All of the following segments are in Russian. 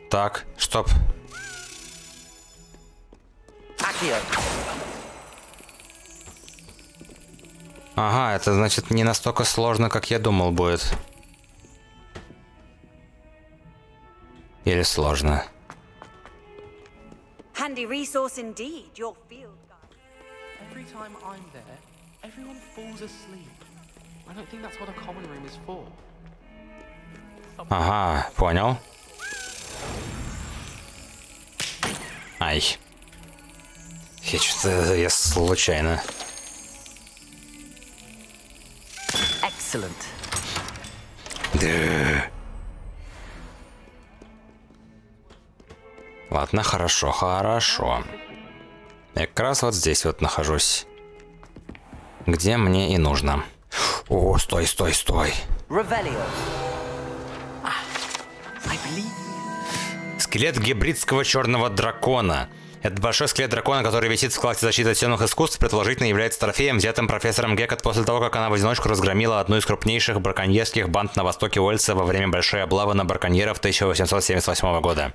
Так, стоп. Ага, это значит не настолько сложно, как я думал будет. Или сложно. Handy resource indeed, your field guide. Every time I'm there, everyone falls asleep. I don't think that's what a common room is for. Ага, понял. Ай. Я случайно. Excellent. Да. Ладно, хорошо, хорошо. Я как раз вот здесь вот нахожусь. Где мне и нужно. О, стой, стой, стой. Скелет гибридского черного дракона. Это большой скелет дракона, который висит в складе защиты от темных искусств, предположительно является трофеем, взятым профессором Геккет после того, как она в одиночку разгромила одну из крупнейших браконьерских банд на востоке Уэльса во время большой облавы на браконьеров 1878 года.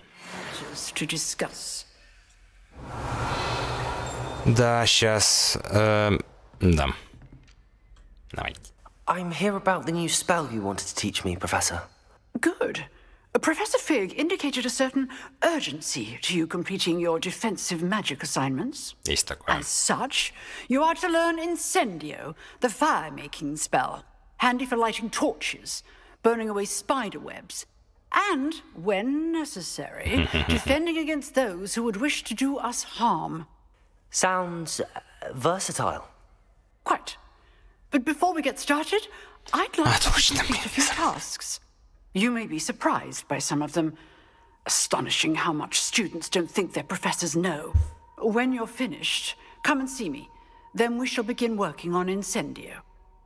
Да, сейчас... да. Давай. I'm here about the new spell you wanted to teach me, Professor. Good. Professor Fig indicated a certain urgency to you completing your defensive magic assignments. Есть такое. As such, you are to learn Incendio, the fire-making spell, handy for lighting torches, burning away spider webs, and, when necessary, defending against those who would wish to do us harm. Sounds versatile. Quite. But before we get started, I'd like to complete a few tasks. You may be surprised by some of them. Astonishing how much students don't think their professors know. When you're finished, come and see me. Then we shall begin working on Incendio.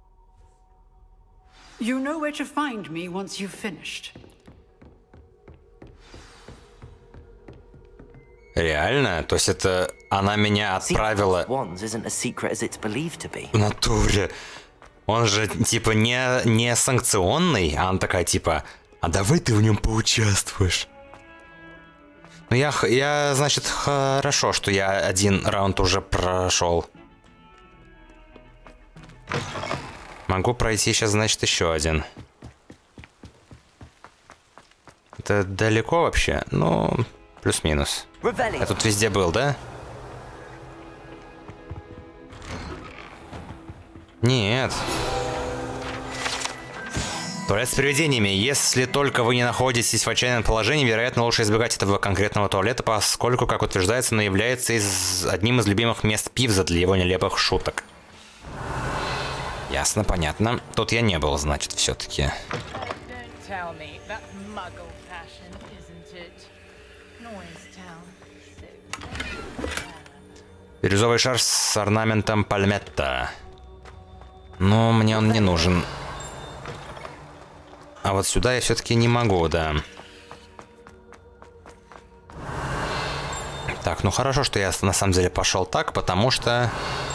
You know where to find me once you've finished. Реально? То есть это она меня отправила... В натуре. Он же типа не санкционный, а она такая типа, а давай ты в нем поучаствуешь. Ну я, значит, хорошо, что я один раунд уже прошел. Могу пройти сейчас, значит, еще один. Это далеко вообще? Ну, плюс-минус. Я тут везде был, да? Нет. Туалет с привидениями. Если только вы не находитесь в отчаянном положении, вероятно, лучше избегать этого конкретного туалета, поскольку, как утверждается, он является одним из любимых мест Пивза для его нелепых шуток. Ясно, понятно. Тут я не был, значит, все-таки. Бирюзовый шар с орнаментом пальметта. Но мне он не нужен. А вот сюда я все-таки не могу, да. Так, ну хорошо, что я на самом деле пошел так, потому что...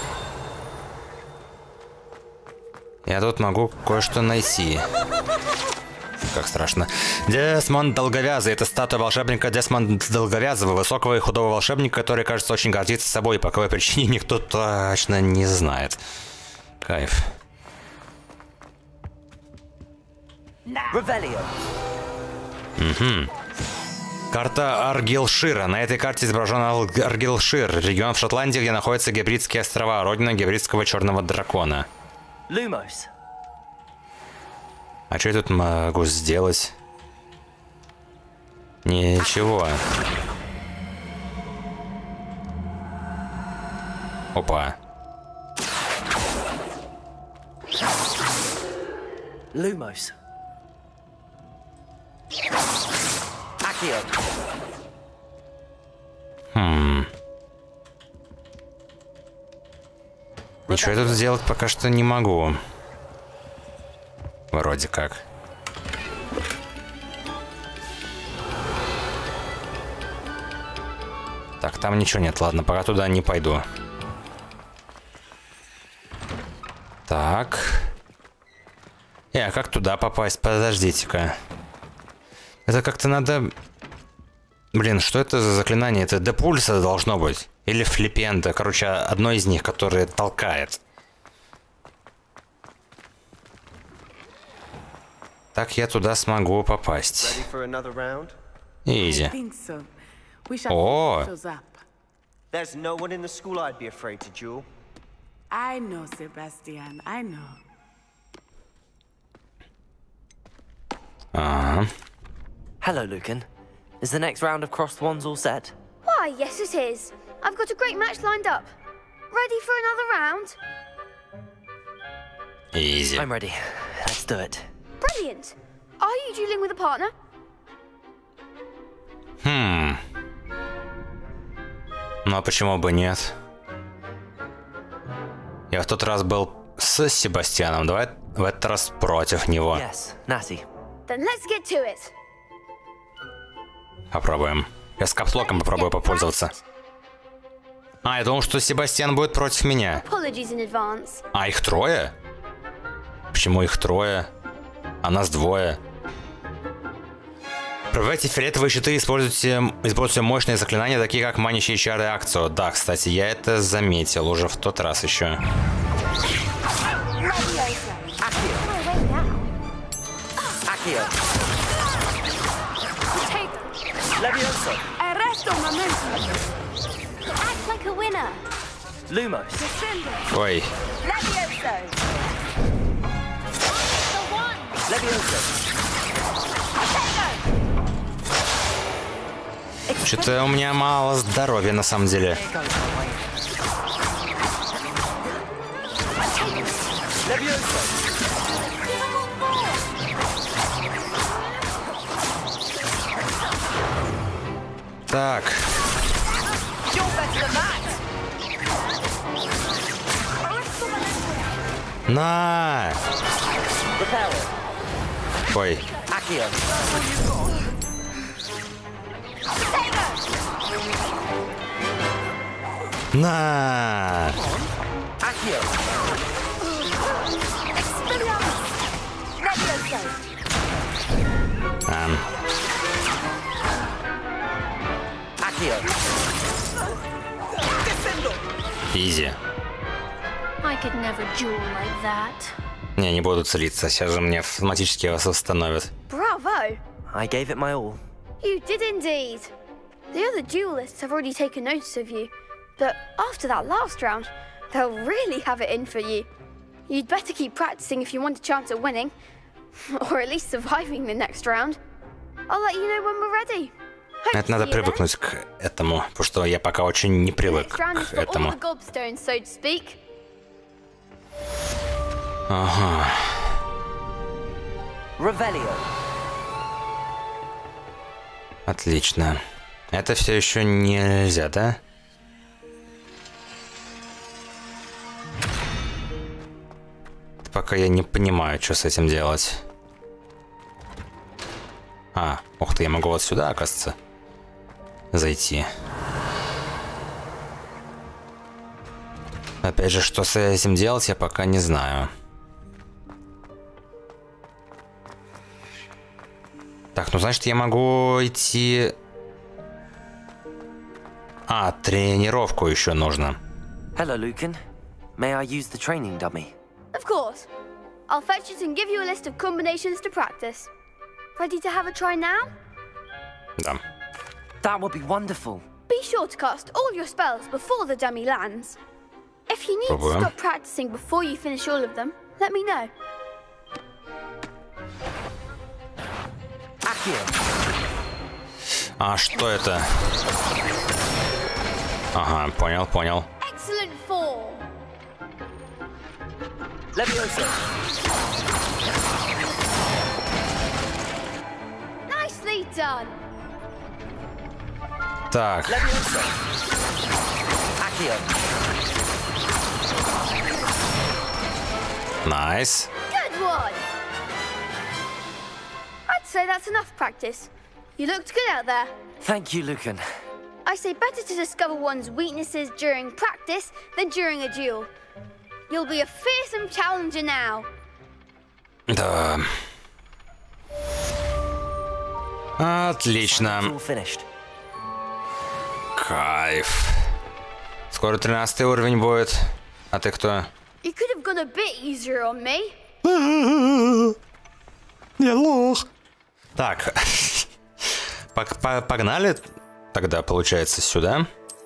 Я тут могу кое-что найти. Как страшно. Десмонд Долговязый. Это статуя волшебника Десмонда Долговязого, высокого и худого волшебника, который, кажется, очень гордится собой, по какой причине никто точно не знает. Кайф. Угу. Карта Аргилшира. На этой карте изображен Аргилшир, регион в Шотландии, где находятся Гибридские острова, родина гибридского черного дракона. Lumos. А что я тут могу сделать? Ничего. Опа. Lumos. Ничего я тут сделать пока что не могу. Вроде как. Так, там ничего нет. Ладно, пока туда не пойду. Так. А как туда попасть? Подождите-ка. Это как-то надо Блин, что это за заклинание? Это Депульса должно быть. Или Флипенда. Короче, одно из них, которое толкает. Так я туда смогу попасть. Изи. О! There's no one in the school I'd be afraid to duel. I know, Sebastian, I know. Hello, Lucan. Is the next round of Crossed Wands all set? Why, yes it is. I've got a great match lined up. Ready for another round? Easy. I'm ready. Let's do it. Brilliant. Are you dueling with a partner? Ну а почему бы нет? Я в тот раз был с Себастьяном, давай в этот раз против него. Yes, Natty. Then let's get to it. Попробуем. Я с капслоком попробую попользоваться. А, я думал, что Себастьян будет против меня. Apologies in advance. А их трое? Почему их трое? А нас двое. Пробивайте фиолетовые щиты, используйте мощные заклинания, такие как манящие чары Акцио. Да, кстати, я это заметил уже в тот раз еще. Ой. Что-то у меня мало здоровья на самом деле. Так. На! Ой. На! Изи. Не буду целиться, сейчас же мне автоматически вас восстановят. Bravo! I gave it my all. You did indeed. The other duelists have already taken notice of you, but after that last round, they'll really have it in for you. You'd better keep practicing if you want a chance at winning, or at least surviving the next round. I'll let you know when we're ready. Это надо привыкнуть к этому, потому что я пока очень не привык к этому. Ага. Отлично. Это все еще нельзя, да? Пока я не понимаю, что с этим делать. А, ух ты, я могу вот сюда, оказывается, зайти. Опять же, что с этим делать, я пока не знаю. Так, ну значит, я могу идти... А, тренировку еще нужно. Hello, Lucan. May I use the training dummy? Of course. I'll fetch it and give you a list of combinations to practice. Ready to have a try now? Да. That would be wonderful. Be sure to cast all your spells before the dummy lands. If you need to stop practicing before you finish all of them, let me know. А что это? Ага, понял. Excellent form. Leviosa. Nicely done. Так. Leviosa. Accio. Nice. Good one. I'd say that's enough practice. You looked good out there. Thank you, Lucan. I say better to discover one's weaknesses during practice than during a duel. You'll be a fearsome challenger now. Да. Отлично. Кайф. Скоро 13 уровень будет. А ты кто? You could have gone a bit easier on me. Я лох. Так. Погнали тогда, получается, сюда.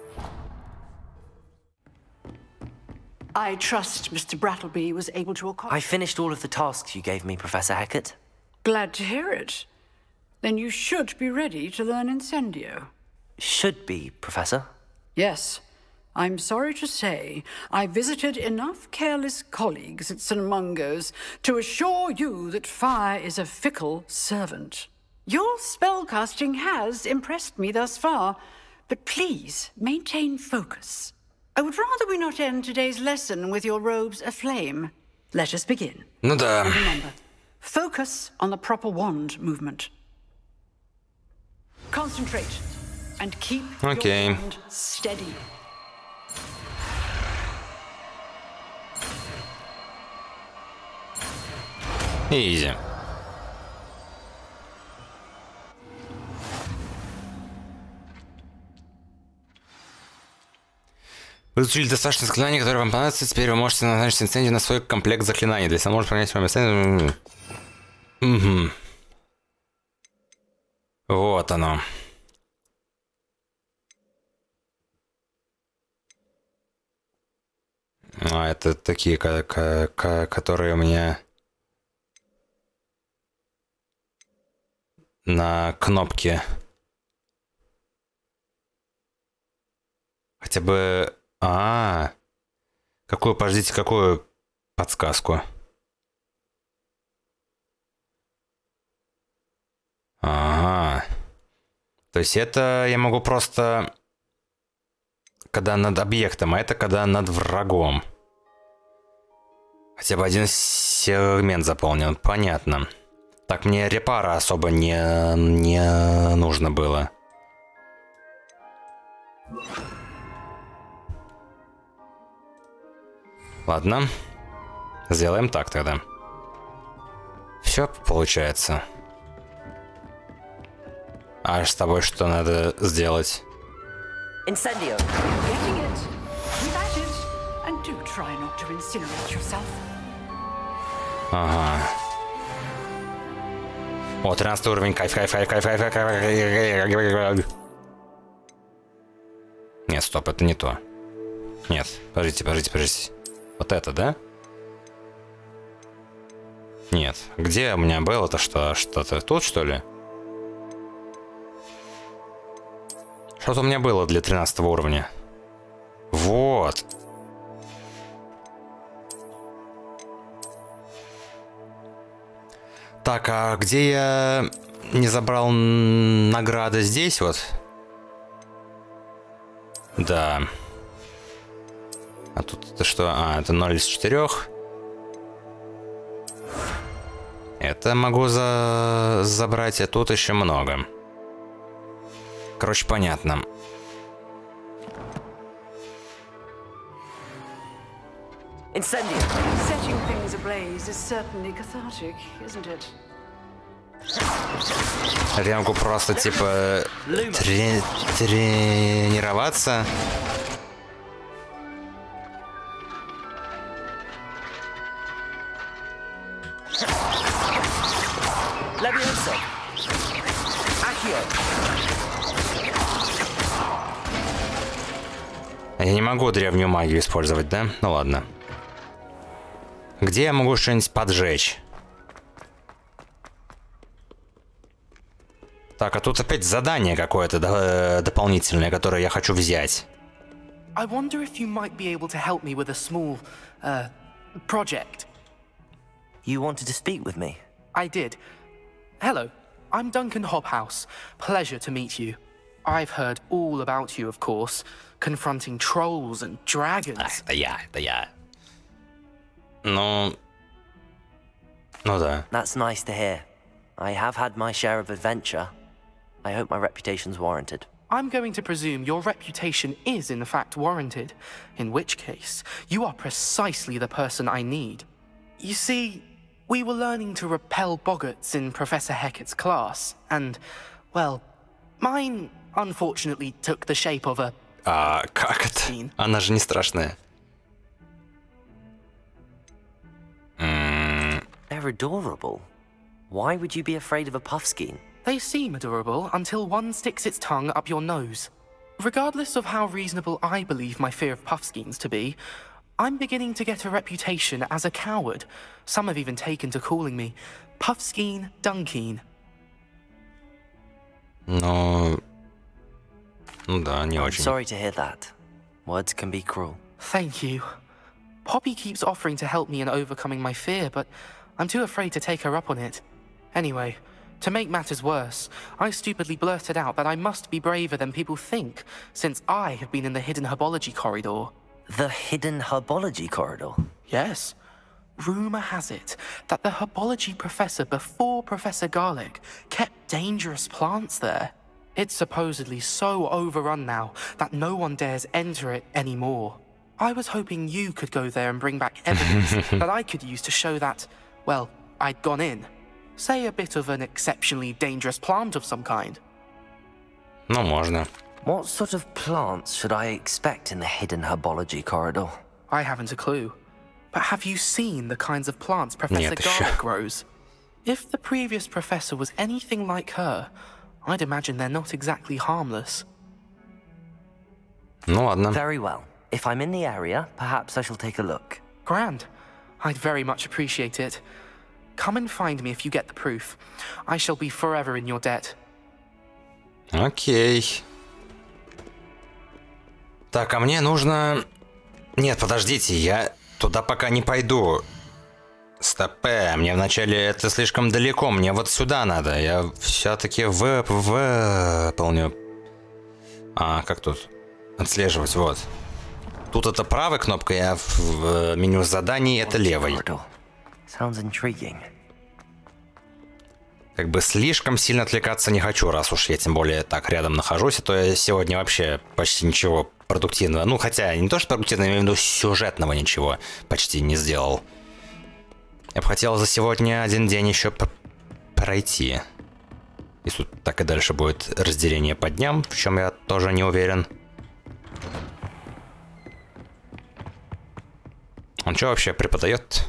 I trust Mr. Brattleby was able to I accomplish. finished all of the tasks you gave me, Professor Hecat. Glad to hear it. Then you should be ready to learn Incendio. Should be, Professor. Yes. I'm sorry to say, I visited enough careless colleagues at St. Mungo's to assure you that fire is a fickle servant. Your spellcasting has impressed me thus far, but please maintain focus. I would rather we not end today's lesson with your robes aflame. Let us begin. Ну да. And remember, focus on the proper wand movement. Concentrate and keep your wand steady. Изи. Вы изучили достаточно заклинаний, которые вам понадобятся. Теперь вы можете назначить инцендию на свой комплект заклинаний. Для этого можно принять вам инцендию. Угу. Вот оно. А, это такие, которые у меня на кнопке. Хотя бы... Какую, подождите, какую подсказку? Ага. То есть это я могу просто... Когда над объектом, а это когда над врагом. Хотя бы один сегмент заполнен. Понятно. Так, мне репара особо не нужно было. Ладно. Сделаем так тогда. Все получается. А с тобой что надо сделать? Incendio. Getting it. Keep at it. And do try not to incinerate yourself. Ага. О, 13 уровень. Кайф. Нет, стоп, это не то. Нет, подождите. Вот это, да? Нет. Где у меня было-то что-то? Тут, что ли? Что-то у меня было для 13 уровня. Вот. Так, а где я не забрал награды? Здесь вот? Да. А тут это что? Это 0 из 4. Это могу забрать, а тут еще много. Короче, понятно. Incendio. Setting things ablaze is certainly cathartic, isn't it? Я могу просто, типа, тренироваться. Levioso. Accio. Я не могу древнюю магию использовать, да? Ну ладно. Где я могу что-нибудь поджечь? Так, а тут опять задание какое-то дополнительное, которое я хочу взять. I wonder if you might be able to help me with a small, project. You wanted to speak with me? I did. Hello, I'm Duncan Hobhouse. Pleasure to meet you. I've heard all about you, of course, confronting trolls and dragons. Это я. Ну да. That's nice to hear. I have had my share of adventure. I hope my reputation's warranted. I'm going to presume your reputation is in fact warranted, in which case, you are precisely the person I need. You see, we were learning to repel boggarts in Professor Hecat's class, and, well, Mine, unfortunately, took the shape of a... Как это? Она же не страшная. They're adorable. Why would you be afraid of a Puffskein? They seem adorable until one sticks its tongue up your nose. Regardless of how reasonable I believe my fear of Puffskeins to be, I'm beginning to get a reputation as a coward. Some have even taken to calling me Puffskeen Dunkeen. No, да, не I'm очень. sorry to hear that. Words can be cruel. Thank you. Poppy keeps offering to help me in overcoming my fear, but I'm too afraid to take her up on it. Anyway, to make matters worse, I stupidly blurted out that I must be braver than people think, since I have been in the hidden herbology corridor. The hidden herbology corridor? Yes. Rumor has it that the herbology professor before Professor Garlic kept dangerous plants there. It's supposedly so overrun now that no one dares enter it anymore. I was hoping you could go there and bring back evidence that I could use to show that, well, I'd gone in. Say a bit of an exceptionally dangerous plant of some kind. Ну, можно. What sort of plants should I expect in the hidden herbology corridor? I haven't a clue. But have you seen the kinds of plants Professor Garlic grows? If the previous professor was anything like her, I'd imagine they're not exactly harmless. Ну ладно. Very well. If I'm in the area, perhaps I shall take a look. Grand. I'd very much appreciate it. Come and find me if you get the proof. I shall be forever in your debt. Окей. Так, а мне нужно... Нет, подождите, я туда пока не пойду. Стопе, мне вначале это слишком далеко, мне вот сюда надо. Я все-таки выполню... как тут? Отслеживать, вот. Тут это правой кнопкой, а в меню заданий это левой. Как бы слишком сильно отвлекаться не хочу, раз уж я тем более так рядом нахожусь, а то я сегодня вообще почти ничего продуктивного, ну хотя не то что продуктивного, я имею в виду сюжетного ничего почти не сделал. Я бы хотел за сегодня один день еще пройти. И тут так и дальше будет разделение по дням, в чем я тоже не уверен. Он что вообще преподает?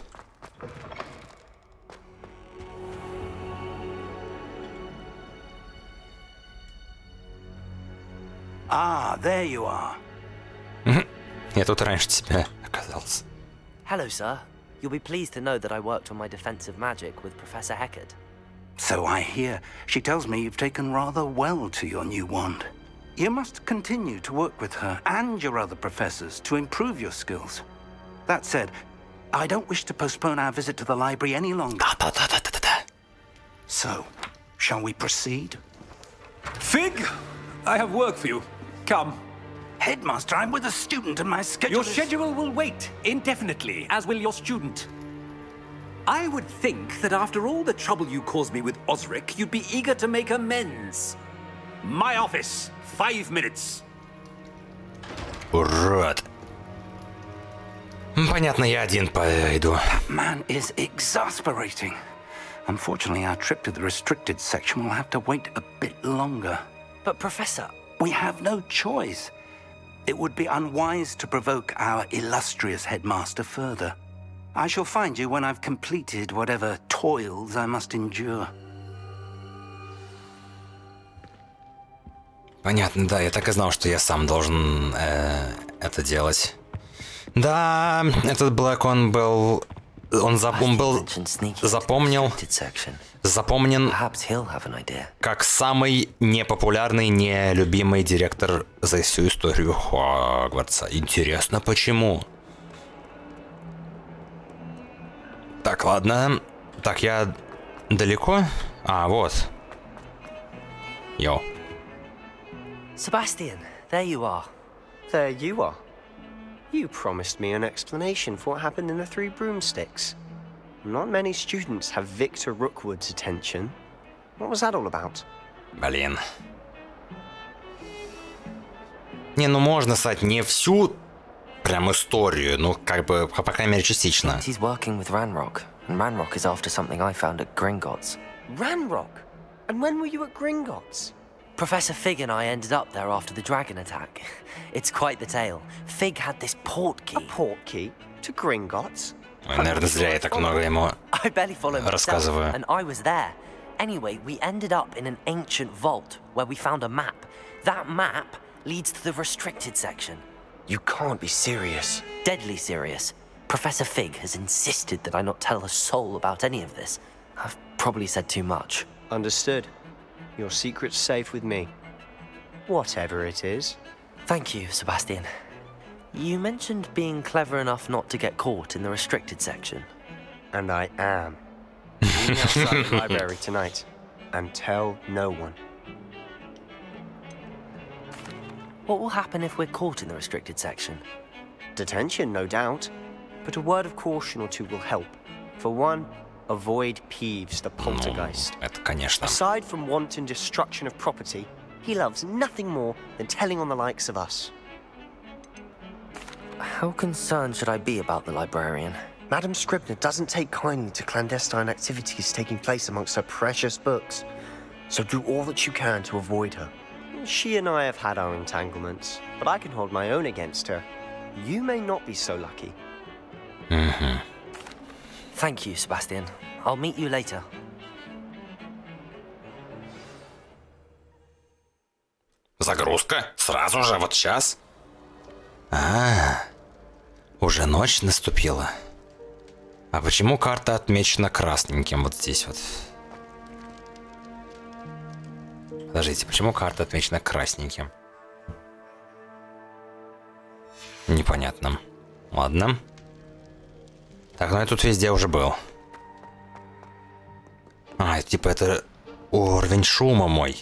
Ah, there you are. Я тут раньше тебя оказался. Hello, sir. You'll be pleased to know that I worked on my defensive magic with Professor Heckard. So I hear. She tells me you've taken rather well to your new wand. You must continue to work with her and your other professors to improve your skills. That said, I don't wish to postpone our visit to the library any longer. So, shall we proceed? Fig, I have work for you. Come. Headmaster, I'm with a student and my schedule Your schedule will wait indefinitely, as will your student. I would think that after all the trouble you caused me with Osric, you'd be eager to make amends. My office, 5 minutes. Урод. Понятно, я один пойду. That man is exasperating. Unfortunately, our trip to the restricted section will have to wait a bit longer. But, Professor... We have no choice. It would be unwise to provoke our illustrious headmaster further. I shall find you when I've completed whatever toils I must endure. Понятно, да, я так и знал, что я сам должен это делать. Да, этот Блэк, он был запомнен как самый непопулярный, нелюбимый директор за всю историю Хогвартса. Интересно, почему? Так, ладно. Так, я далеко? А, вот. Йоу. Sebastian, there you are. There you are. You promised me an explanation for what happened in the Three Broomsticks. Not many students have Victor Rookwood's attention. What was that all about? Блин. Не, ну можно сказать не всю прям историю, ну как бы, по крайней мере, частично. He's working with Ranrock, and Ranrock is after something I found at Gringotts. Ranrock? And when were you at Gringotts? Professor Fig and I ended up there after the dragon attack. It's quite the tale. Fig had this port key. A port key? To Gringotts? Ой, наверное, зря я так много ему I barely follow myself, рассказываю. and I was there. Anyway, we ended up in an ancient vault where we found a map. That map leads to the restricted section. You can't be serious. Deadly serious. Professor Fig has insisted that I not tell a soul about any of this. I've probably said too much. Understood. Your secret's safe with me. Whatever it is. Thank you, Sebastian. You mentioned being clever enough not to get caught in the restricted section. And I am. Meet me outside the library tonight. And tell no one. What will happen if we're caught in the restricted section? Detention, no doubt. But a word of caution or two will help. For one, avoid Peeves, the poltergeist. Это, конечно. Aside from wanton destruction of property, he loves nothing more than telling on the likes of us. How concerned should I be about the librarian? Madame Scribner doesn't take kindly to clandestine activities taking place amongst her precious books. So do all that you can to avoid her. She and I have had our entanglements, but I can hold my own against her. You may not be so lucky. Угу. Thank you, Sebastian. I'll meet you later. Загрузка? Сразу же? Вот сейчас? Уже ночь наступила. А почему карта отмечена красненьким вот здесь вот? Подождите, почему карта отмечена красненьким? Непонятно. Ладно. Так, ну я тут везде уже был. Типа это уровень шума мой.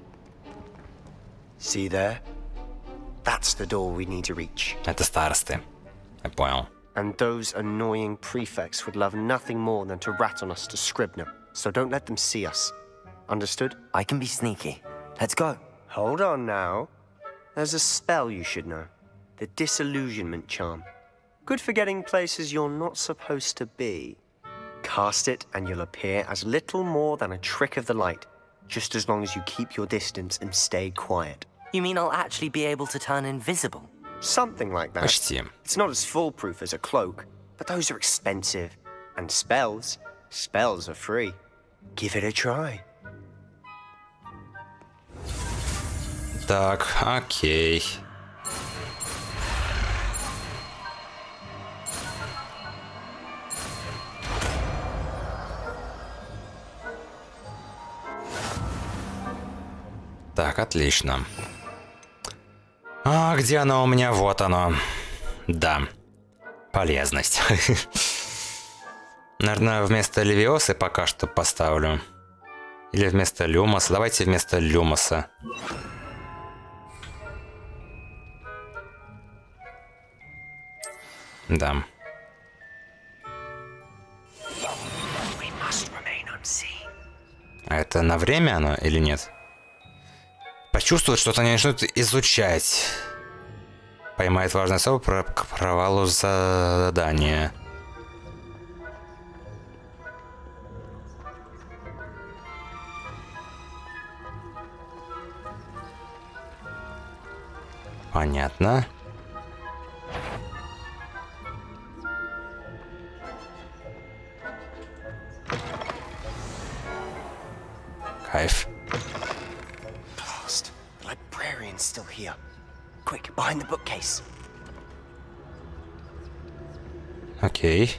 See there? That's the door we need to reach. Это старосты. Я понял. And those annoying prefects would love nothing more than to rat on us to Scribner. So don't let them see us. Understood? I can be sneaky. Let's go. Hold on now. There's a spell you should know. The Disillusionment Charm. Good for getting places you're not supposed to be. Cast it and you'll appear as little more than a trick of the light, just as long as you keep your distance and stay quiet. You mean I'll actually be able to turn invisible? Something like that. Почти. It's not as foolproof as a cloak, but those are expensive. And spells are free. Give it a try. Так, окей. Так, отлично. А где оно у меня? Вот оно. Да. Полезность. Наверное, вместо Левиосы пока что поставлю. Или вместо Люмоса. Давайте вместо Люмоса. Да. А это на время оно или нет? Почувствует, что-то они начнут изучать. Поймает важное слово к провалу задания. Понятно. Кайф. Blast. The librarian's still here. Quick, behind the bookcase. Окей.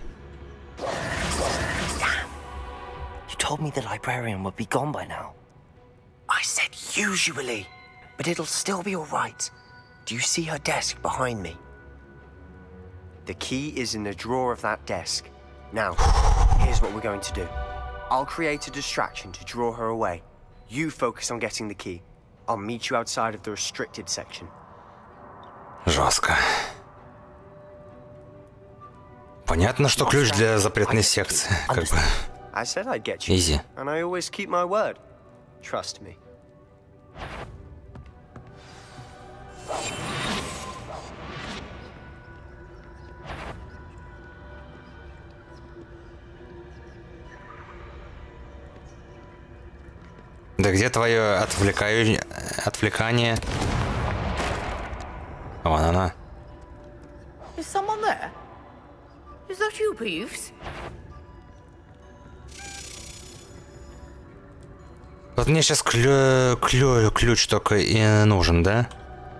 You told me the librarian would be gone by now. I said usually, but it'll still be all right. Do you see her desk behind me? The key is in the drawer of that desk. Now, here's what we're going to do. I'll create a distraction to draw her away. You focus on getting the key. I'll meet you outside of the restricted section. Жестко. Понятно, что ключ для запретной секции. Как бы. I said I'd get you. Easy. And I always keep my word. Trust me. Да где твое отвлекание? Вон она. Is someone there? Is that you, Peeves? Вот мне сейчас ключ только и нужен, да?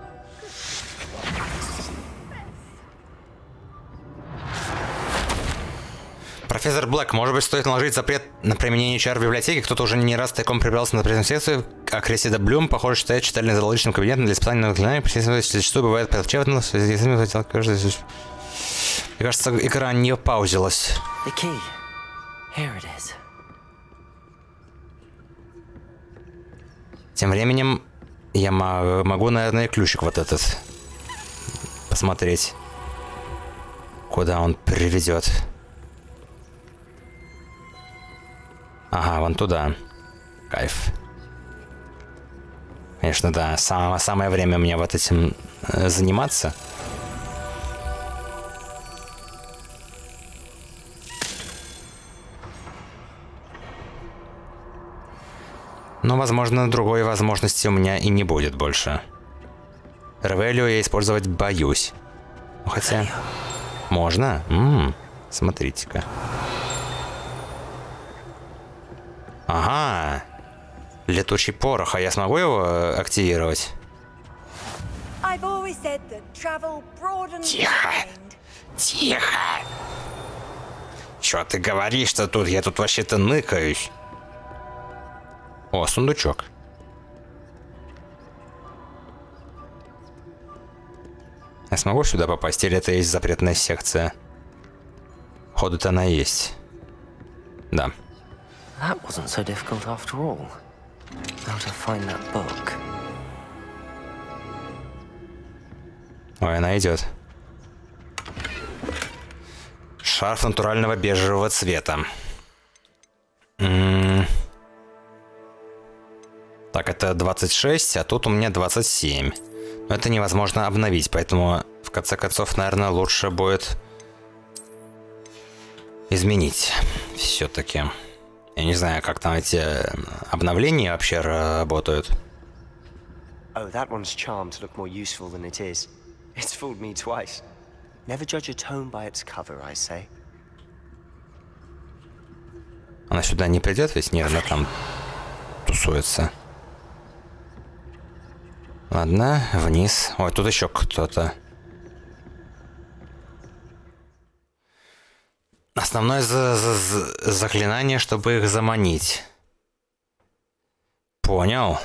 Профессор Блэк, может быть, стоит наложить запрет на применение чар в библиотеке? Кто-то уже не раз тайком прибрался на запретную секцию, а Крессида Блюм, похоже, считает читальный зал личным кабинетом для испытания новых заклинаний. Зачастую бывает плачевно, в связи с этим мне кажется, экран не паузилась. Тем временем я могу, наверное, ключик вот этот посмотреть, куда он приведет. Ага, вон туда. Кайф. Конечно, да. Самое время мне вот этим заниматься. Но, возможно, другой возможности у меня и не будет больше. Ревелио я использовать боюсь. Хотя... Можно? Смотрите-ка. Ага. Летучий порох. А я смогу его активировать? Тихо. Тихо. Чё ты говоришь-то тут? Я тут вообще-то ныкаюсь. О, сундучок. Я смогу сюда попасть? Или это есть запретная секция? Ходу-то она есть. Да. That wasn't so difficult after all. How to find that book? Ой, она идет. Шарф натурального бежевого цвета. Так, это 26, а тут у меня 27. Но это невозможно обновить, поэтому в конце концов, наверное, лучше будет изменить все-таки. Я не знаю, как там эти обновления вообще работают. Oh, that one's charmed to look more useful than it is. It's fooled me twice. Never judge a tome by its cover, I say. Она сюда не придет, ведь не, она там тусуется. Ладно, вниз. Ой, тут еще кто-то. Основное заклинание, чтобы их заманить. Понял.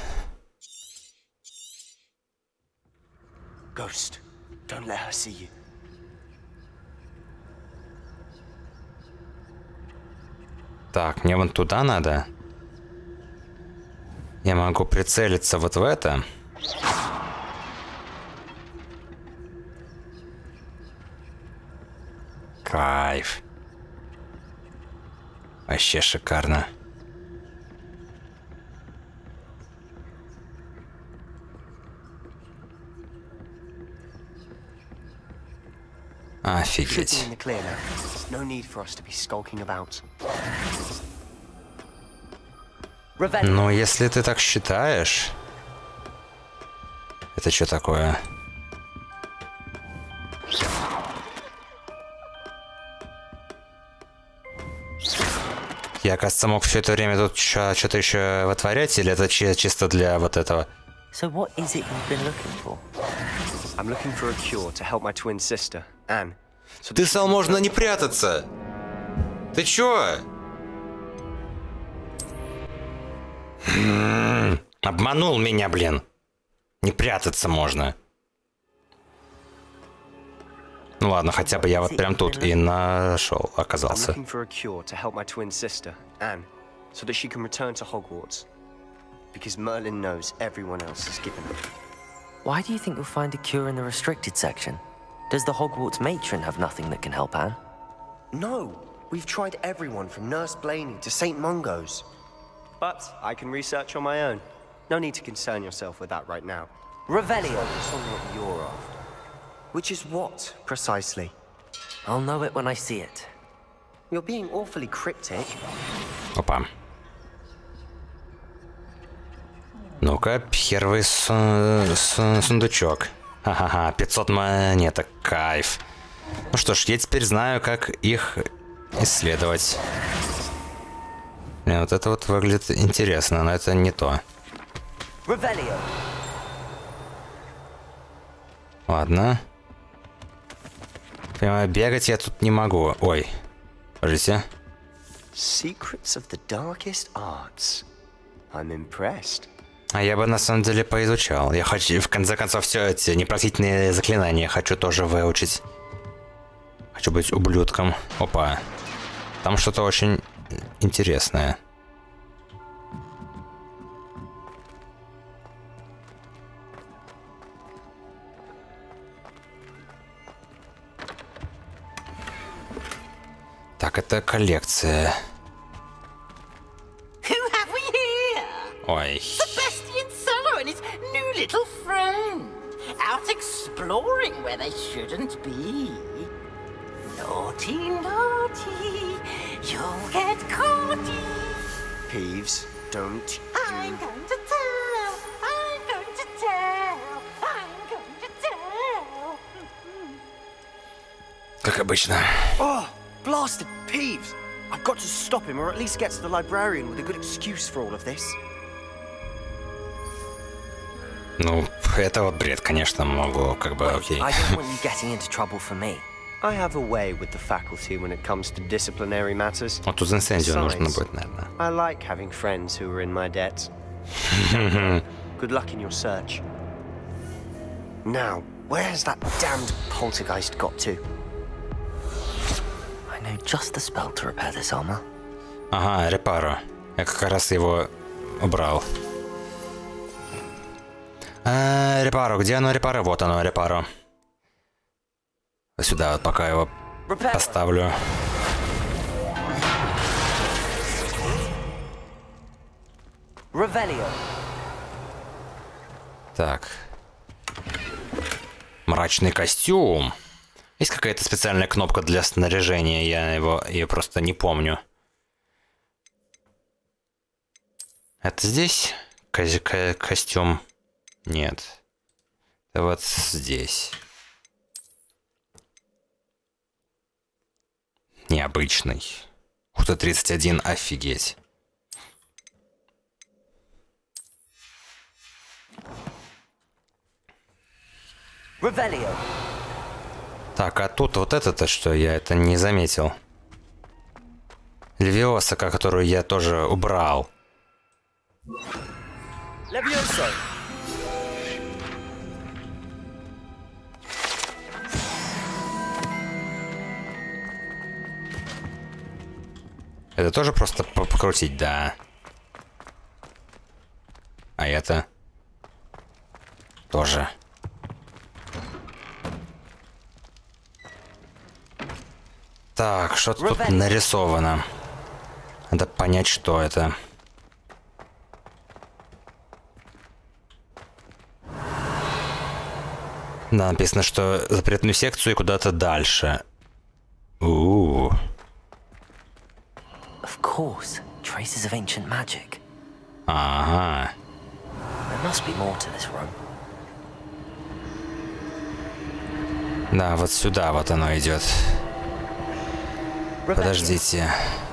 Ghost, don't let her see you. Так, мне вон туда надо. Я могу прицелиться вот в это. Кайф. Вообще шикарно. Офигеть. Ну, если ты так считаешь... Это что такое? Я, кажется, мог все это время тут что-то еще вытворять, или это чисто для вот этого? So what is it you've been looking for? I'm looking for a cure to help my twin sister, Anne. Ты стал, можно не прятаться. Ты чё? Обманул меня, блин. Не прятаться можно. Ну ладно, хотя бы я вот прям тут и нашел, оказался. Why do you think you'll find a cure in the restricted section? Does the Hogwarts matron have nothing that can help Anne? No, we've tried everyone from Nurse Blaney to St. Mungo's. But I can research on my own. No need to concern yourself with that right now. Revelio! Focus on what you're after. Which is what, precisely? I'll know it when I see it. You're being awfully cryptic. Опа. Ну-ка, первый сундучок. Ха-ха-ха, 500 монеток, кайф. Ну что ж, я теперь знаю, как их исследовать. Вот это вот выглядит интересно, но это не то. Ладно. Прямо бегать я тут не могу. Ой, подождите. Secrets of the darkest arts. I'm impressed. А я бы на самом деле поизучал. Я хочу, в конце концов, все эти непростительные заклинания хочу тоже выучить. Хочу быть ублюдком. Опа. Там что-то очень интересное. Так, это коллекция. Ой. Sebastian Sallow and his new little friend. Out exploring where they shouldn't be. Naughty, naughty. You'll get caughty. Peeves, don't I'm going to tell. I'm going to tell. I'm going to tell. Как обычно. Oh, blasted Peeves! I've got to stop him, or at least get to the librarian with a good excuse for all of this. Ну, это вот бред, конечно, могу, как бы, окей. I don't want you getting into trouble for me. I have a way with the faculty when it comes to disciplinary matters. Вот тут инцензию нужно будет, наверное. I like having friends who are in my debt. Good luck in your search. Now, where's that damned poltergeist got to? I know just the spell to repair this armor. Ага, репаро. Я как раз его убрал. Репаро, где оно, репаро? Вот оно, репаро. Сюда вот пока его поставлю. Так. Мрачный костюм. Есть какая-то специальная кнопка для снаряжения? Я ее просто не помню. Это здесь костюм? Нет. Это вот здесь. Необычный. Ух ты, 31, офигеть. Revelio. Так, а тут вот это-то что? Я это не заметил. Левиоса, которую я тоже убрал. Levioso. Это тоже просто покрутить, да. А это тоже. Так, что-то тут нарисовано. Надо понять, что это. Да, написано, что запретную секцию и куда-то дальше. У-у-у. Of course, traces of ancient magic. Ага. There must be more to this room. Да, вот сюда вот оно идет. Подождите.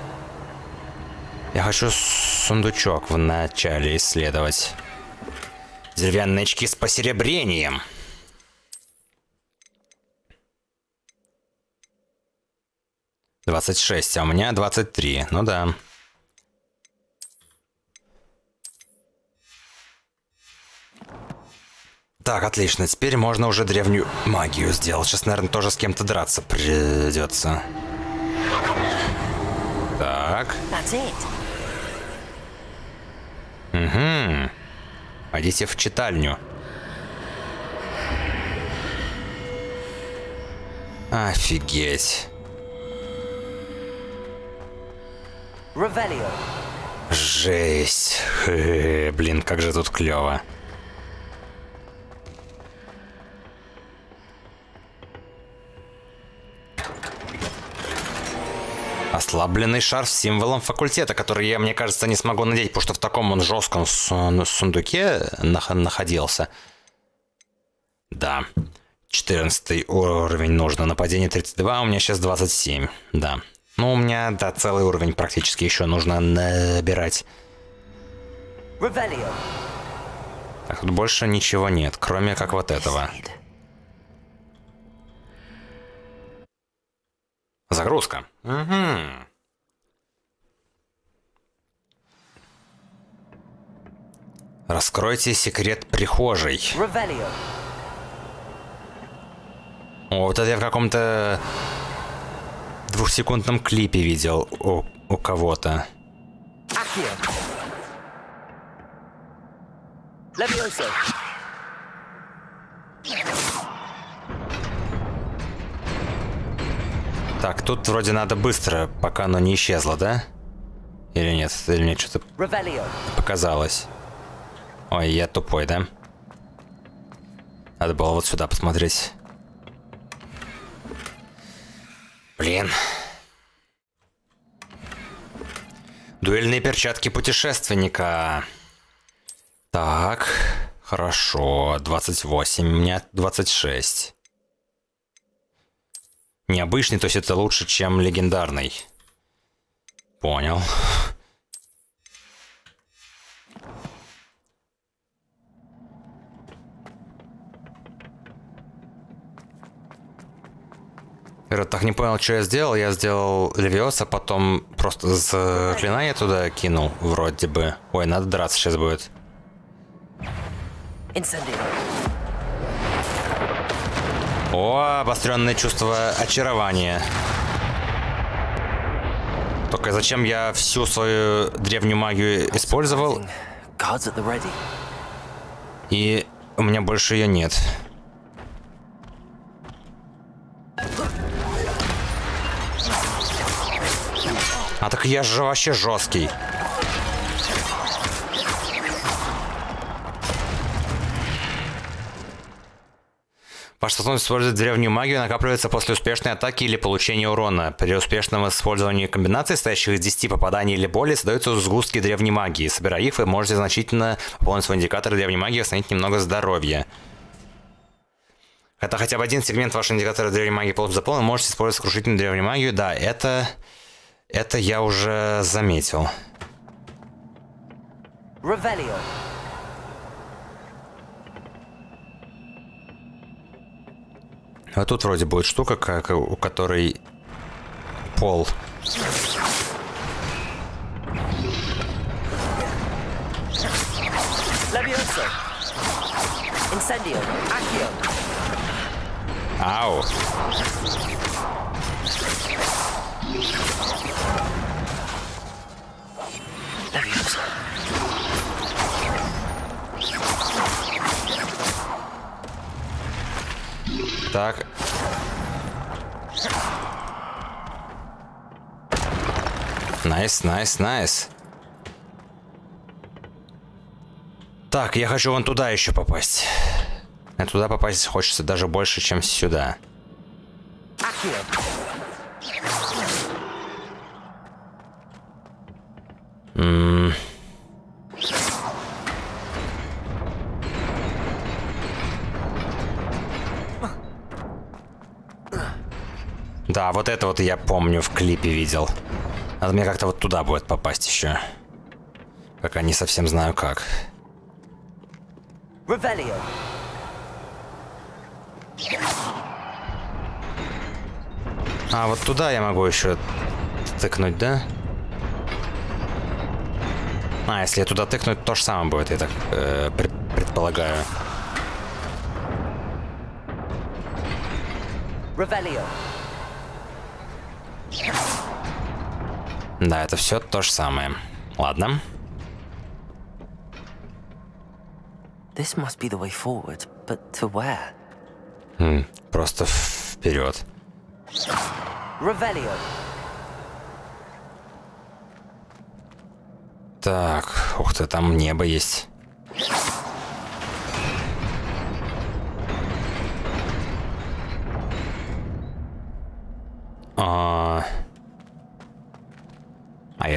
Я хочу сундучок в начале исследовать. Деревянные очки с посеребрением. — 26, а у меня 23. Ну да. Так, отлично. Теперь можно уже древнюю магию сделать. Сейчас, наверное, тоже с кем-то драться придется. Так. Угу. Пойдите в читальню. Офигеть. Revelio. Жесть. Блин, как же тут клево. Ослабленный шарф с символом факультета, который я, мне кажется, не смогу надеть, потому что в таком он жестком сундуке находился. Да. 14 уровень нужно. Нападение 32, у меня сейчас 27. Да. Ну, у меня, да, целый уровень практически еще нужно набирать. Так, тут больше ничего нет, кроме как вот этого. Загрузка. Угу. Раскройте секрет прихожей. О, вот это я в каком-то двухсекундном клипе видел у кого-то. Так, тут вроде надо быстро, пока оно не исчезло, да? Или нет? Или мне что-то показалось? Ой, я тупой, да? Надо было вот сюда посмотреть. Блин. Дуэльные перчатки путешественника. Так, хорошо. 28, у меня 26. Необычный, то есть это лучше, чем легендарный. Понял. Я так не понял, что я сделал. Я сделал Левиоса, потом просто заклинание туда кинул, вроде бы. Ой, надо драться сейчас будет. О, обостренное чувство очарования. Только зачем я всю свою древнюю магию использовал? И у меня больше ее нет. А так я же вообще жесткий. Ваш способность использовать древнюю магию накапливается после успешной атаки или получения урона. При успешном использовании комбинаций, состоящих из 10 попаданий или боли, создаются сгустки древней магии. Собирая их, вы можете значительно пополнить свой индикатор древней магии и восстановить немного здоровья. Это хотя бы один сегмент вашего индикатора древней магии полностью заполнен, можете использовать сокрушительную древнюю магию. Да, это я уже заметил. А тут вроде будет штука, как у которой пол. Ау. Так. Найс, найс, найс. Так, я хочу вон туда еще попасть. А туда попасть хочется даже больше, чем сюда. Да, вот это вот я помню в клипе видел. Надо мне как-то вот туда будет попасть еще. Пока не совсем знаю как. А, вот туда я могу еще тыкнуть, да? А, если я туда тыкнуть, то же самое будет, я так предполагаю. Да, это все то же самое. Ладно. This must be the way forward, but to where? Просто вперед. Так, ух ты, там небо есть.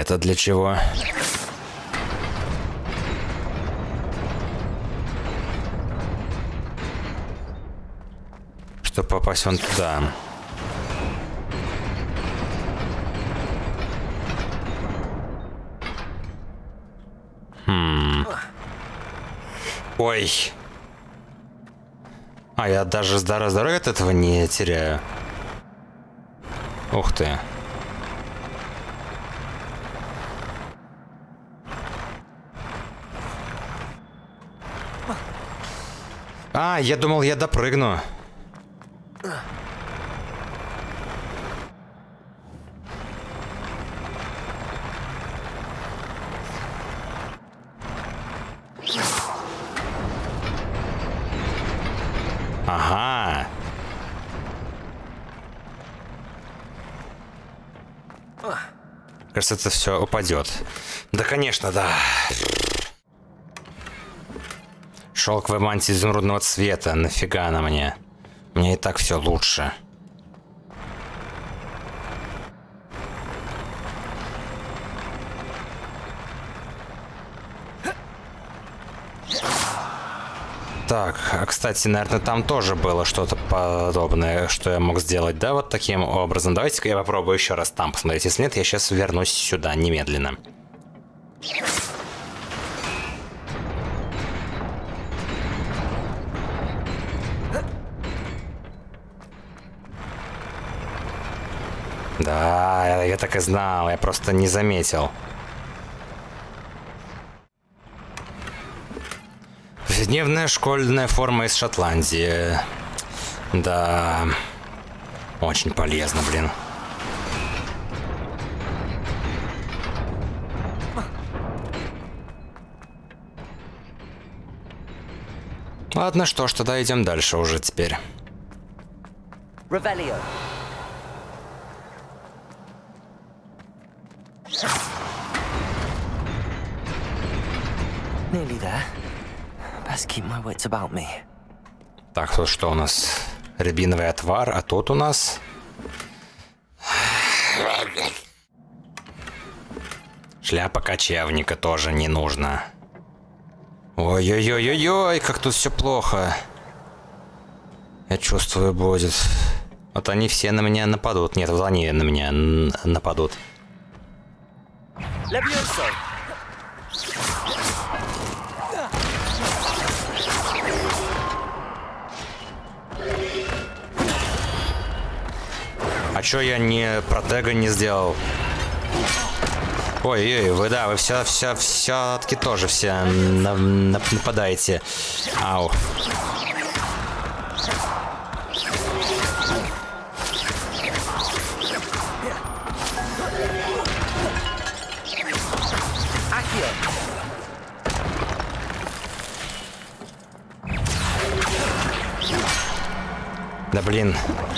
это для чего? Чтобы попасть вон туда. Ой. А я даже здоровье от этого не теряю. Ух ты. А, я думал, я допрыгну. Ага. Кажется, это все упадет. Да, конечно, да. Шелковая мантия изумрудного цвета. Нафига она мне? Мне и так все лучше. Так, а кстати, наверное, там тоже было что-то подобное, что я мог сделать, да, вот таким образом. Давайте-ка я попробую еще раз там посмотреть. Если нет, я сейчас вернусь сюда немедленно. Да, я так и знал, я просто не заметил. Повседневная школьная форма из Шотландии. Да, очень полезно, блин. Ладно, что ж, тогда идем дальше уже теперь. Revelio. Nearly there. Best keep my wits about me. Так, тут что у нас? Рябиновый отвар, а тут у нас... Шляпа кочевника тоже не нужно. Ой-ой-ой-ой-ой, как тут все плохо. Я чувствую, будет. Вот они все на меня нападут. Нет, вот они на меня нападут. А чё я не протега не сделал? Ой-ой, вы да, вы все-таки тоже все нападаете. Ау. Да блин.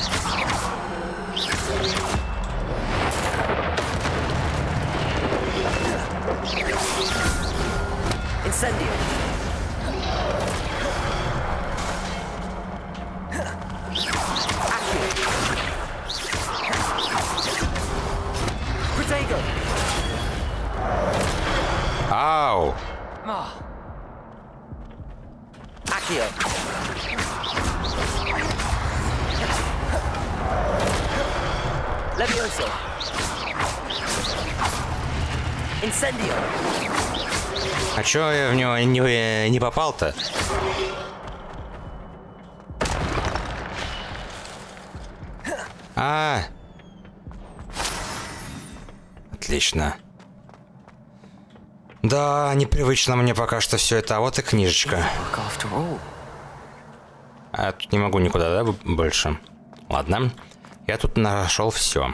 Incendio. Protego. Ау. Accio. Levioso. Incendio. А чё я в него не попал-то? Отлично. Да, непривычно мне пока что все это. А вот и книжечка. А я тут не могу никуда, да, больше? Ладно. Я тут нашел все.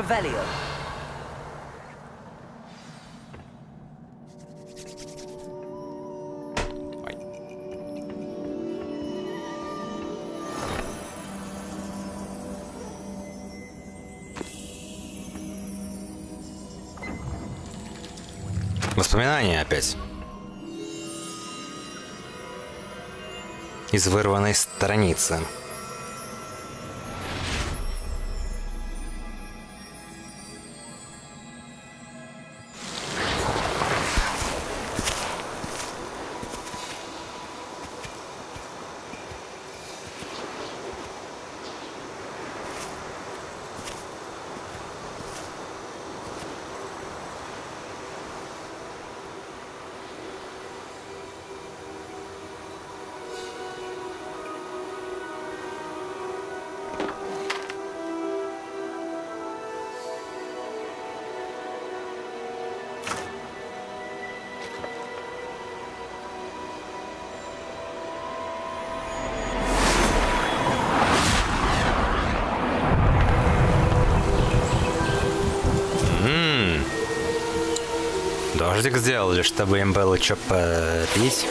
Воспоминания опять. Из вырванной страницы. дождик сделали, чтобы им было что попить.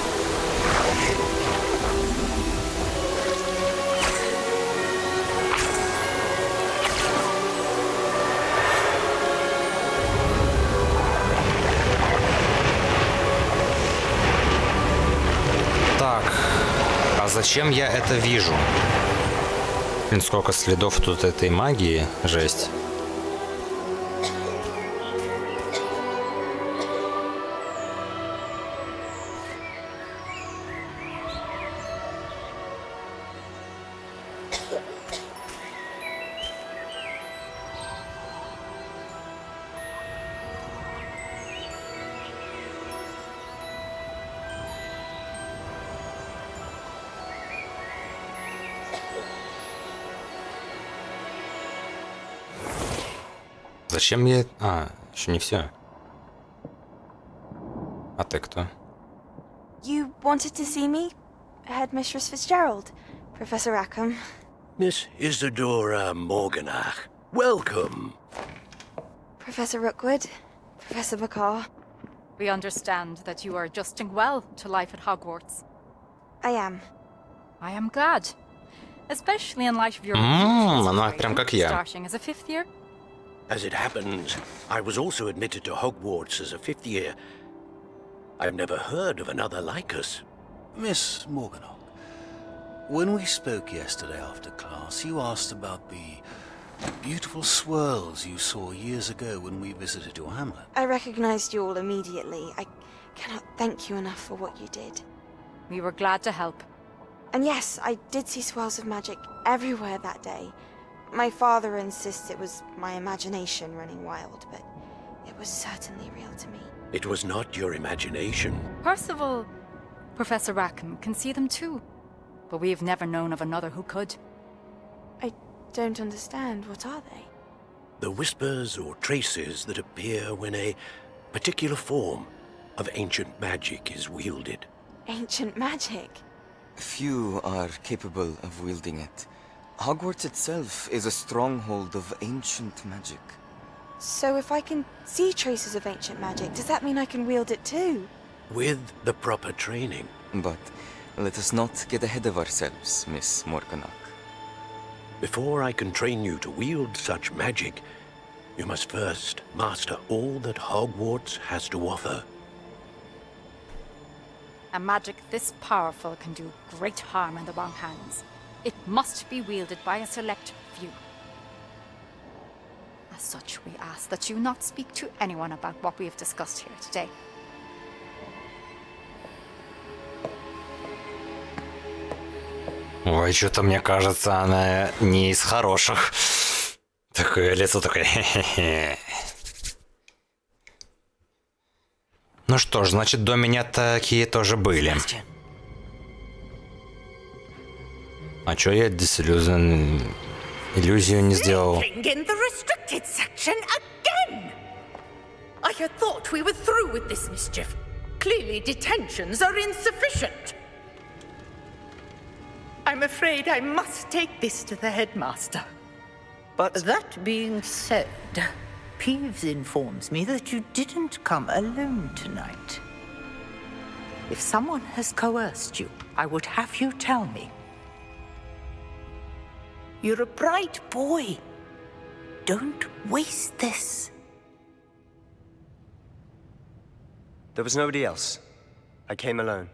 Так, а зачем я это вижу? Блин, сколько следов тут этой магии, жесть. Зачем я... А, еще не все. А ты кто? You wanted to see me? Headmistress Fitzgerald, Professor Rackham. Miss Isadora Morganach, welcome. Professor Rookwood, Professor Bakar. We understand that you are adjusting well to life at Hogwarts. I am. I am glad. Especially in light of your она прям как я. starting as a 5th year. As it happens, I was also admitted to Hogwarts as a 5th year. I've never heard of another like us. Miss Morganach, when we spoke yesterday after class, you asked about the beautiful swirls you saw years ago when we visited your hamlet. I recognized you all immediately. I cannot thank you enough for what you did. We were glad to help. And yes, I did see swirls of magic everywhere that day. My father insists it was my imagination running wild, but it was certainly real to me. It was not your imagination. Percival, Professor Rackham can see them too. But we have never known of another who could. I don't understand. What are they? The whispers or traces that appear when a particular form of ancient magic is wielded. Ancient magic? Few are capable of wielding it. Hogwarts itself is a stronghold of ancient magic. So if I can see traces of ancient magic, does that mean I can wield it too? With the proper training. But let us not get ahead of ourselves, Miss Morganach. Before I can train you to wield such magic, you must first master all that Hogwarts has to offer. A magic this powerful can do great harm in the wrong hands. It must be wielded by a select few. As such, we ask that you not speak to anyone about what we have discussed here today. Ой, что-то мне кажется, она не из хороших. Такое лицо такое. Ну что ж, значит, до меня такие тоже были. А чё я иллюзию не сделал? In the restricted section again! I had thought we were through with this mischief. Clearly detentions are insufficient. I'm afraid I must take this to the headmaster. But that being said, Peeves informs me that you didn't come alone tonight. If someone has coerced you, I would have you tell me. You're a bright boy. Don't waste this. There was nobody else. I came alone.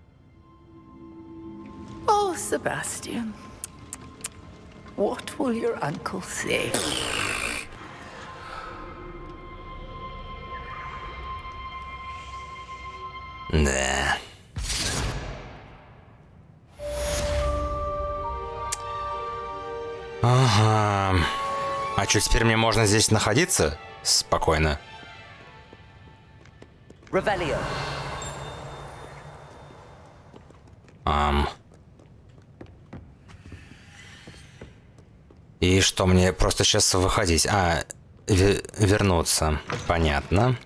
Oh, Sebastian. What will your uncle say? Да. Ага. А что, теперь мне можно здесь находиться спокойно? Revelio. И что, мне просто сейчас выходить? А, вернуться. Понятно.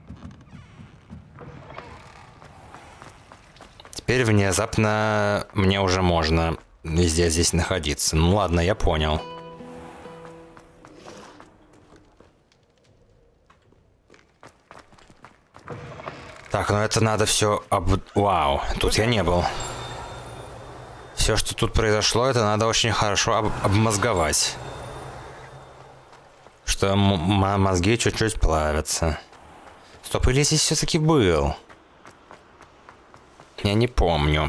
Теперь внезапно мне уже можно везде здесь находиться. Ну ладно, я понял. Так, ну это надо все Вау, тут я не был. Все, что тут произошло, это надо очень хорошо обмозговать. Что мозги чуть-чуть плавятся. Стоп, или здесь все-таки был? Я не помню.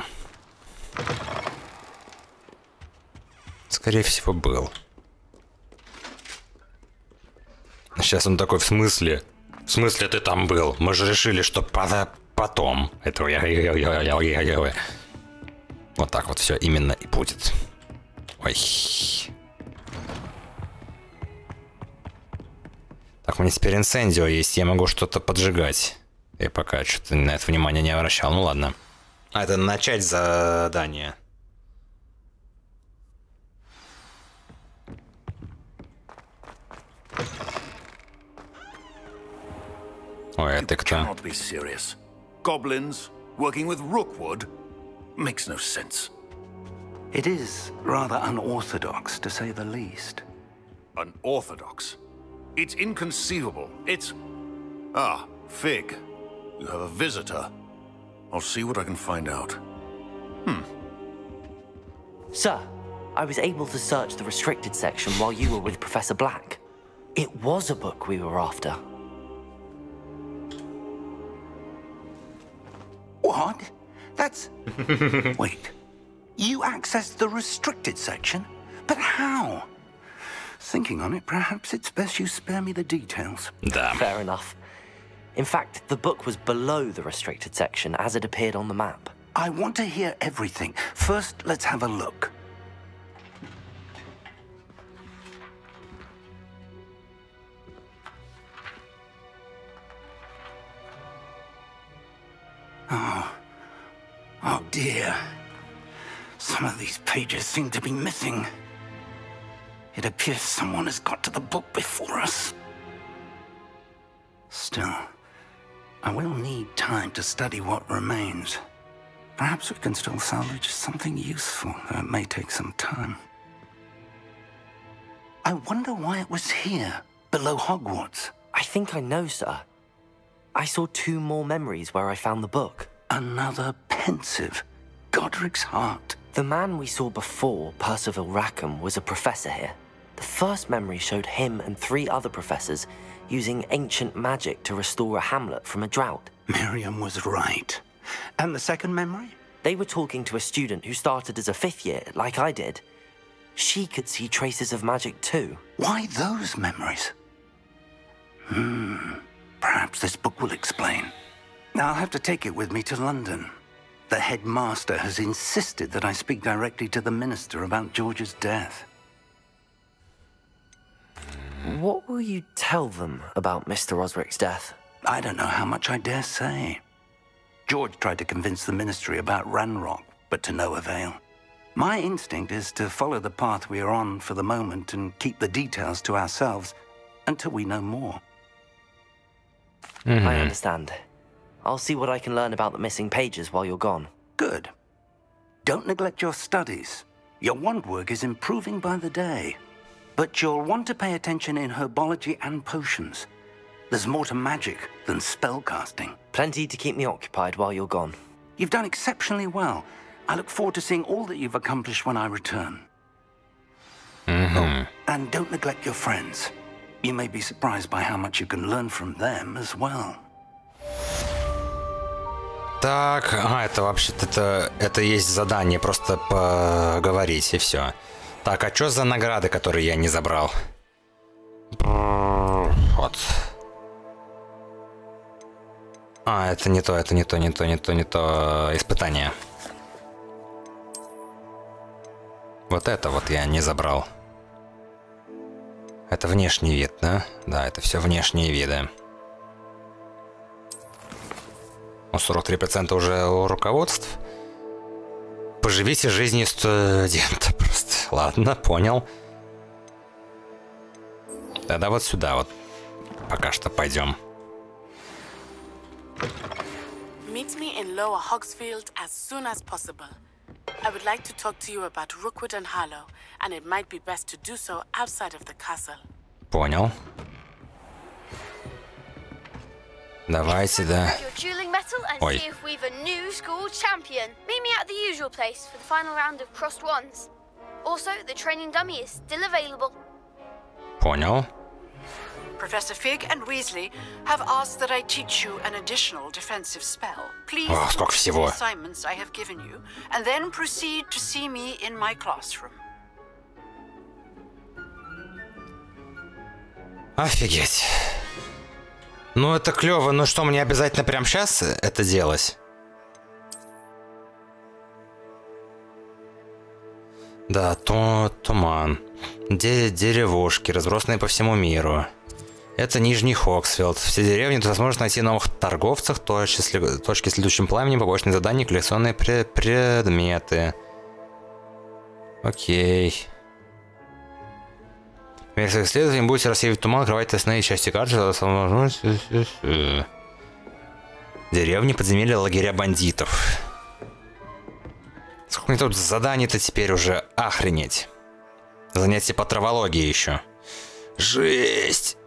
Скорее всего, был. Сейчас он такой, в смысле? В смысле ты там был? Мы же решили, что потом. Это вот так вот все именно и будет. Ой. Так, у меня теперь инсендио есть, я могу что-то поджигать. Я пока что-то на это внимание не обращал. Ну ладно. А, это начать задание. Ой, это кто? Goblins working with Rookwood makes no sense. It is rather unorthodox, to say the least. Unorthodox? It's inconceivable. It's... Ah, Fig. You have a visitor. I'll see what I can find out. Sir, I was able to search the restricted section while you were with Professor Black. It was a book we were after. What? That's... Wait. You accessed the restricted section? But how? Thinking on it, perhaps it's best you spare me the details. Damn. Fair enough. In fact, the book was below the restricted section as it appeared on the map. I want to hear everything. First, let's have a look. Oh dear. Some of these pages seem to be missing. It appears someone has got to the book before us. Still, I will need time to study what remains. Perhaps we can still salvage something useful, though it may take some time. I wonder why it was here, below Hogwarts. I think I know, sir. I saw 2 more memories where I found the book. Another pensive. Godric's heart. The man we saw before, Percival Rackham, was a professor here. The first memory showed him and 3 other professors using ancient magic to restore a hamlet from a drought. Miriam was right. And the second memory? They were talking to a student who started as a 5th year, like I did. She could see traces of magic too. Why those memories? Perhaps this book will explain. Now I'll have to take it with me to London. The headmaster has insisted that I speak directly to the minister about George's death. What will you tell them about Mr. Osric's death? I don't know how much I dare say. George tried to convince the ministry about Ranrock, but to no avail. My instinct is to follow the path we are on for the moment and keep the details to ourselves until we know more. I understand. I'll see what I can learn about the missing pages while you're gone. Good. Don't neglect your studies. Your wand work is improving by the day. But you'll want to pay attention in herbology and potions. There's more to magic than spellcasting. Plenty to keep me occupied while you're gone. You've done exceptionally well. I look forward to seeing all that you've accomplished when I return. Oh, and don't neglect your friends. You may be surprised by how much you can learn from them as well. Так, это вообще-то это есть задание, просто поговорить и все. Так, а что за награды, которые я не забрал? Вот. А, это не то испытание. Вот это вот я не забрал. Это внешний вид, да? Да, это все внешние виды. 43% уже у руководств. Поживите жизнью студента. Просто. Ладно, понял. Тогда вот сюда вот пока что пойдем. Meet me in Lower Hogsfield as soon as possible. I would like to talk to you about Rookwood and Harlow, and it might be best to do so outside of the castle. Понял. Давайте, да. Ой. Понял. Professor Fig and Weasley have asked that I teach you an additional defensive spell. Please сколько всего. the assignments I have given you, and then proceed to see me in my classroom. Офигеть. Ну это клево, но что, мне обязательно прямо сейчас это делать? Да, туман. Деревушки, разбросанные по всему миру. Это Нижний Хоксфилд. Все деревни, тут возможно найти новых торговцев, точки с летучим пламенем, побочные задания, коллекционные предметы. Окей. Вместо исследований будете рассеивать туман, открывать тесные части карты. Деревни, подземелья, лагеря бандитов. Сколько мне тут заданий-то теперь уже, охренеть. Занятия по травологии еще. Жесть!